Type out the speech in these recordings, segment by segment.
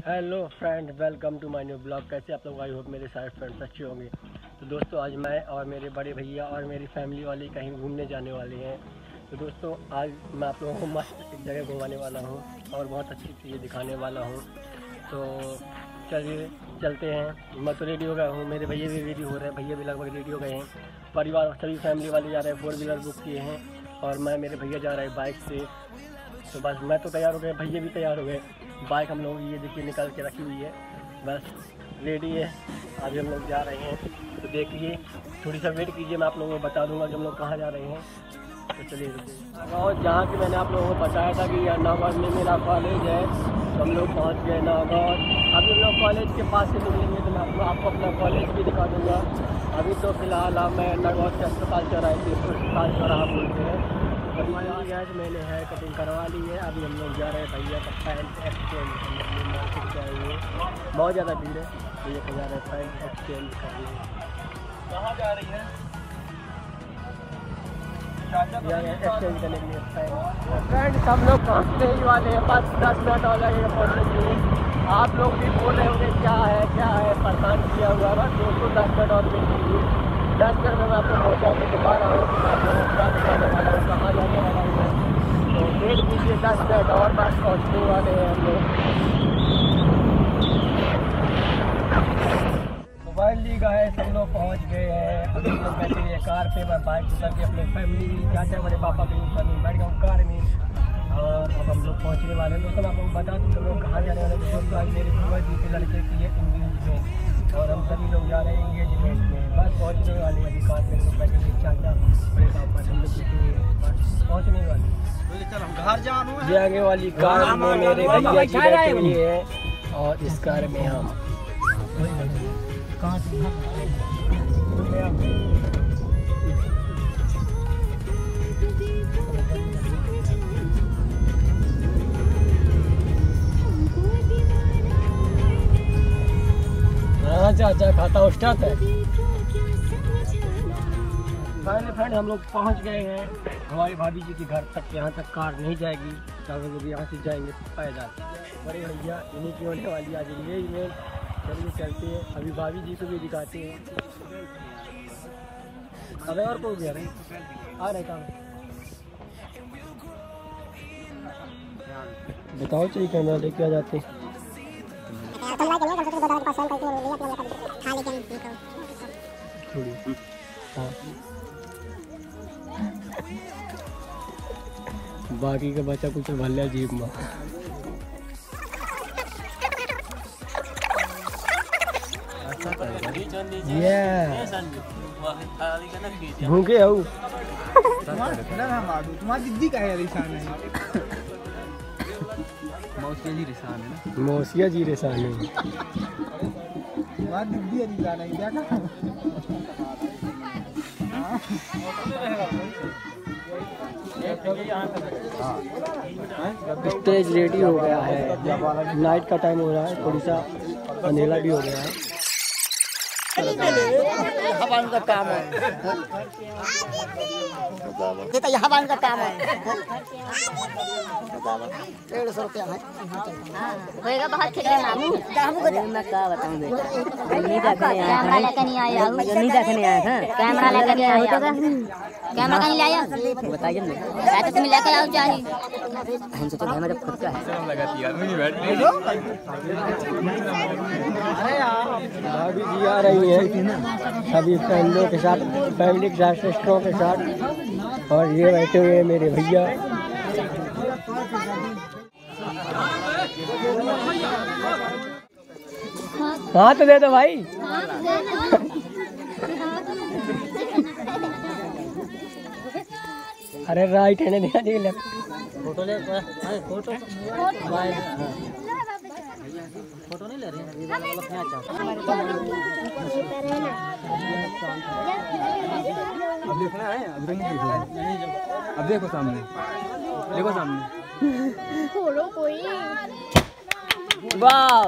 Hello friend, welcome to my new blog. कैसे आप लोग? आई होप मेरे सारे फ्रेंड्स अच्छे होंगे। तो दोस्तों, आज मैं और मेरे बड़े भैया और मेरी फैमिली वाले कहीं घूमने जाने वाले हैं। तो दोस्तों, आज मैं आप लोगों को मस्त एक जगह घुमाने वाला हूँ और बहुत अच्छी चीज़ें दिखाने वाला हूँ। तो चलिए चलते हैं। मैं तो रेडी हो गया हूँ, मेरे भैया भी रेडी हो रहे हैं, भैया भी लगभग रेडी हो गए हैं। परिवार सभी फैमिली वाले जा रहे हैं, 4 व्हीलर बुक किए हैं और मैं मेरे भैया जा रहे हैं बाइक से। तो बस मैं तो तैयार हो गए, भैया भी तैयार हो गए। बाइक हम लोग ये देखिए निकाल के रखी हुई है, बस रेडी है। अभी हम लोग जा रहे हैं, तो देखिए थोड़ी सा वेट कीजिए, मैं आप लोगों को बता दूंगा कि हम लोग कहाँ जा रहे हैं। तो चलिए। और जहाँ कि मैंने आप लोगों को बताया था कि नागौर में मेरा कॉलेज है, तो हम लोग पहुँच गए नागौर। अभी हम लोग कॉलेज के पास से निकलेंगे तो मैं आपको अपना कॉलेज भी दिखा दूँगा। अभी तो फ़िलहाल मैं नागौर के अस्पताल चौराहे पे, अस्पताल चौराहा बोलते हैं। अभी आज मैंने हेयर कटिंग करवा ली है। अभी हम लोग जा रहे हैं भैया का पैंट एक्सचेंज करने मार्केट जाएंगे। बहुत ज़्यादा भीड़ है, भैया को जा रहे हैं पैंट एक्सचेंज करने। कहाँ जा रही है? एक्सचेंज करने के लिए पैंट। फ्रेंड्स, हम लोग पहुँचने ही वाले हैं, बस 10 मिनट हो जाएगा पहुँचने के लिए। आप लोग भी बोल रहे होंगे क्या है परेशान किया हुआ। बस दोस्तों 10 मिनट और वेट कीजिए। 10 मिनट में मैं आपको पहुँचा के दिखा रहा हूँ कहाँ जाने वाला हूँ। तो वेट कीजिए 10 मिनट और, बस पहुँचने वाले हैं हम लोग। मोबाइल ली गए, सब लोग पहुँच गए हैं। अभी लोग बैठे हैं कार पे, मैं बाइक उतर के अपने फैमिली चाचा बड़े पापा के ऊपर में बैठ गया हूँ कार में। और अब हम लोग पहुँचने वाले हैं। दोस्तों, आप लोग बता दूँ हम लोग कहाँ जाने वाले हैं। दोस्तों, आज मेरे बुआ जी के लड़के की है इंगेजमेंट और हम सभी लोग जा रहे हैं इंगेजमेंट में। बस पहुँचने वाले हैं। अभी कार में लोग बैठे हैं, चाचा बड़े पापा हम लोग बैठे हैं, बस पहुँचने वाले। ये आगे वाली कार में मेरे भैया जी बैठे हुए हैं और इस कार में हम चाचा खाता उस्ताद है। फाइनली फ्रेंड, हम लोग पहुंच गए हैं। हमारी भाभी जी के घर तक, यहाँ तक कार नहीं जाएगी, चाहे यहाँ से जाएंगे पैदल। बड़े भैया इन्हीं की होने वाली आज इंगेजमेंट। चलिए चलते हैं, अभी भाभी जी को भी दिखाते हैं। अबे और को गया रहे आ रहे काम बताओ, चाहिए कैमरा लेके आ जाते हैं। बाकी का बच्चा कुछ भल्ला जीप में भूखे हो तुम्हारी दीदी का है रिसान है। मौसिया जी रिसान है ना, मौसिया जी रिसान है। तुम्हारी दीदी रिसान है क्या का? स्टेज रेडी हो गया है, नाइट का टाइम हो रहा है, थोड़ी सा अंधेरा भी हो गया है। हवान का काम है, देता ये हवान का काम है। 150 रुपया है होएगा बहुत खेलने मामू। मैं क्या बताऊं बेटा, नहीं देखने आया, कैमरा लेकर नहीं आया हूं, नहीं देखने आया था, कैमरा लेकर नहीं आया, कैमरा कहीं लाया बताइए ना, तो तुम लेकर आओ चाहिए। हमसे तो घर में जब खुद का है सब लगाती यार, मुझे बैठ लो। अरे यार, भाभी जी आ रही है सभी फैमिली के साथ, सिस्टरों के साथ, और ये बैठे हुए हैं मेरे भैया। हाथ तो दे दो भाई। अरे राइट है ना, देना चाहिए लेफ्ट। फोटो ले, फोटो फोटो नहीं ले रहे हैं। अब देखना है, अब देखना, अब देखो सामने, देखो सामने खोलो कोई। वाओ,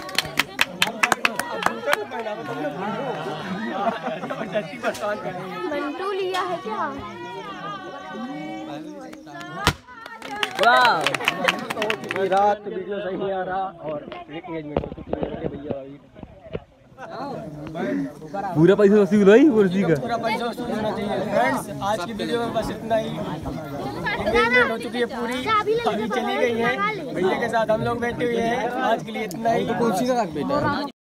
मंटू लिया है क्या? वाह हो चुकी रात, वीडियो सही नहीं आ रहा और एंगेजमेंट हो चुकी है भैया अभी। पूरा पैसा वसूल हुआ कुर्सी का, पूरा पैसा वसूल होना चाहिए। फ्रेंड्स आज की वीडियो में बस इतना ही। एंगेजमेंट हो चुकी है पूरी, अभी चली गई है, भैया के साथ हम लोग बैठे हुए हैं। आज के लिए इतना ही।